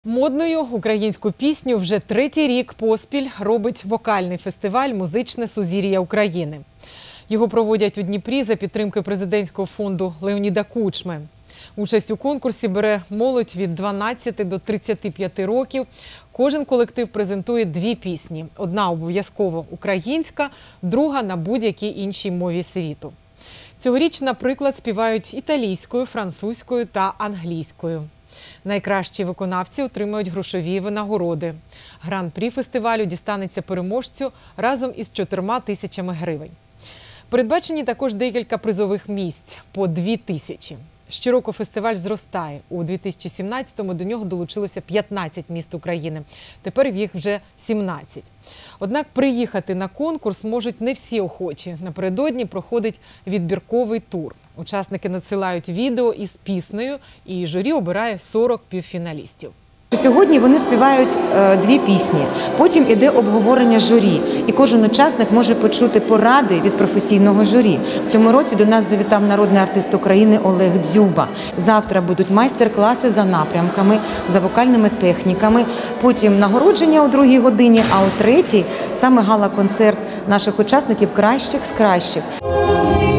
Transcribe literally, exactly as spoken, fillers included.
Модною українську пісню вже третій рік поспіль робить вокальний фестиваль «Музичне сузір'я України». Його проводять у Дніпрі за підтримки президентського фонду Леоніда Кучми. Участь у конкурсі бере молодь від дванадцяти до тридцяти п'яти років. Кожен колектив презентує дві пісні. Одна обов'язково українська, друга на будь-якій іншій мові світу. Цьогоріч, наприклад, співають італійською, французькою та англійською. Найкращі виконавці отримають грошові винагороди. Гран-прі фестивалю дістанеться переможцю разом із чотирма тисячами гривень. Передбачені також декілька призових місць – по дві тисячі. Щороку фестиваль зростає. У дві тисячі сімнадцятому до нього долучилося п'ятнадцять міст України. Тепер їх вже сімнадцять. Однак приїхати на конкурс можуть не всі охочі. Напередодні проходить відбірковий тур. Учасники надсилають відео із піснею, і журі обирає сорок півфіналістів. Сьогодні вони співають е, дві пісні, потім іде обговорення журі, і кожен учасник може почути поради від професійного журі. В цьому році до нас завітав народний артист України Олег Дзюба. Завтра будуть майстер-класи за напрямками, за вокальними техніками, потім нагородження о другій годині, а о третій саме гала-концерт наших учасників кращих з кращих.